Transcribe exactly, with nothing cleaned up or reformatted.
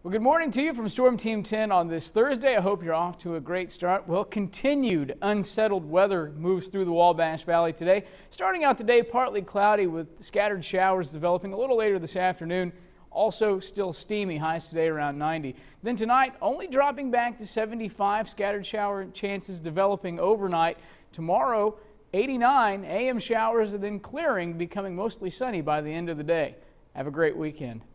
Well, good morning to you from Storm Team ten on this Thursday. I hope you're off to a great start. Well, continued unsettled weather moves through the Wabash Valley today. Starting out the day partly cloudy with scattered showers developing a little later this afternoon. Also still steamy, highs today around ninety. Then tonight only dropping back to seventy-five, scattered shower chances developing overnight. Tomorrow eighty-nine, A M showers and then clearing, becoming mostly sunny by the end of the day. Have a great weekend.